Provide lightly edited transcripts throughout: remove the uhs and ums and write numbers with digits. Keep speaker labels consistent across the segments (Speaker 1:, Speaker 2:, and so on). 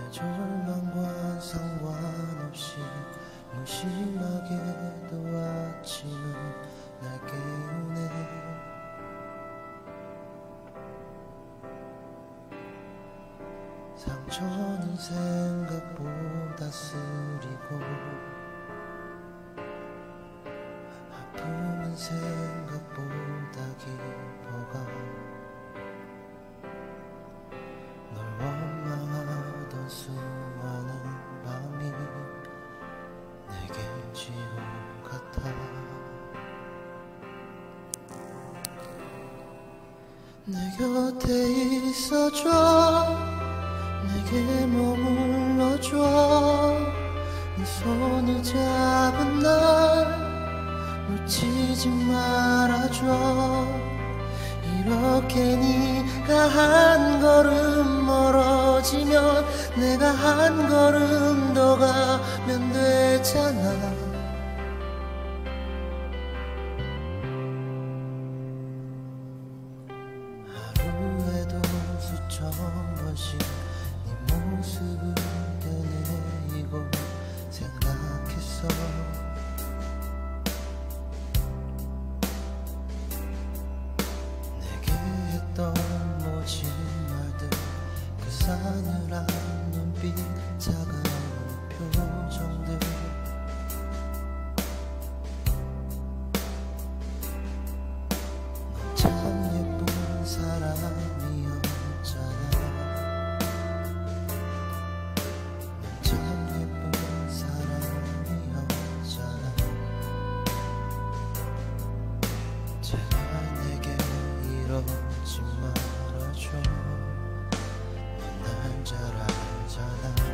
Speaker 1: 절망과 상관없이 무심하게도 아침은 날 깨우네. 상처는 생각보다 쓰리고 아픔은 생각보다 깊어가. 널 원망하던 수많은 밤이 내겐 지옥 같아. 내 곁에 있어줘, 내게 머물러줘. 네 손을 잡은 날 놓치지 말아줘. 이렇게 네가 한 걸음 멀어지면 내가 한 걸음 더 가면 되잖아. 하루에도 수천 번씩 네 모습을 되뇌이고 생각했어. 내게 했던 모진 말들, 그 싸늘한 눈빛, 차가운 표정들. 넌 참 예쁜 사람이었잖아. 넌 참 예쁜 사람이었잖아. 제발 내게 이러지 말아줘. 넌 날 잘 알잖아.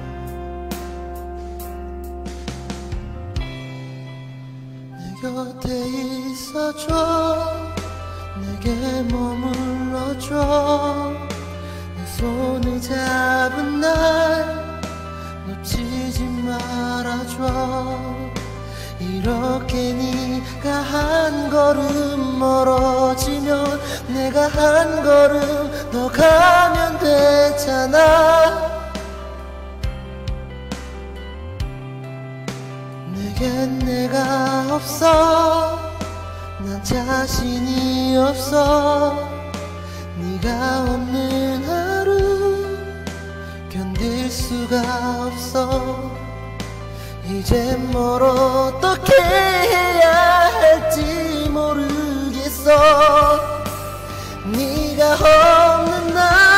Speaker 1: 내 곁에 있어줘, 내게 머물러줘. 내 손을 잡은 날 놓치지 말아줘. 이렇게 네가 한 걸음 멀어지면 내가 한 걸음 더 가면 되잖아. 내겐 내가 없어, 난 자신이 없어. 네가 없는 하루 견딜 수가 없어. 이제 뭘 어떻게 해야 할지 모르겠어. 네가 없는 날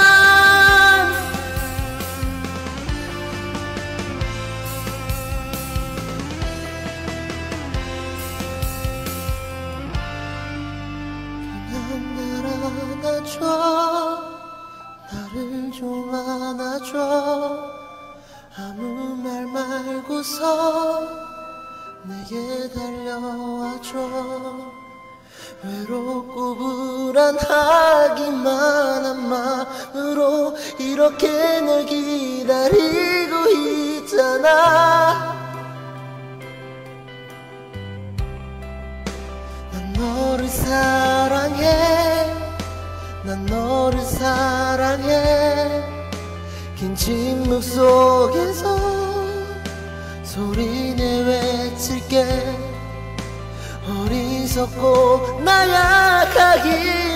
Speaker 1: 그냥 날 안아줘. 나를 좀 안아줘. 아무 말 말고서 내게 달려와줘. 외롭고 불안하기만 한 마음으로 이렇게 널 기다리고 있잖아. 난 너를 사랑해, 난 너를 사랑해. 긴 침묵 속에서 소리내 외칠게. 어리석고 나약하기